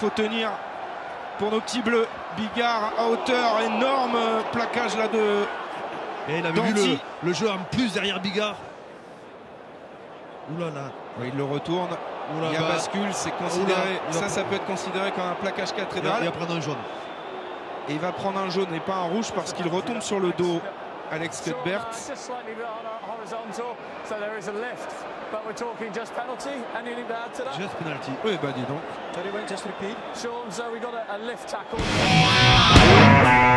faut tenir pour nos petits bleus. Bigard à hauteur, énorme plaquage là de. Et il avait vu le jeu en plus derrière Bigard. Oulala. Oui, il le retourne. Il y a bascule, c'est considéré. Ça peut être considéré comme un plaquage cathédral. Il va prendre un jaune. Et il va prendre un jaune et pas un rouge parce qu'il retombe sur le dos. Alex Cuthbert. Just penalty. Oui, bah dis donc. Sean, so we got a lift tackle.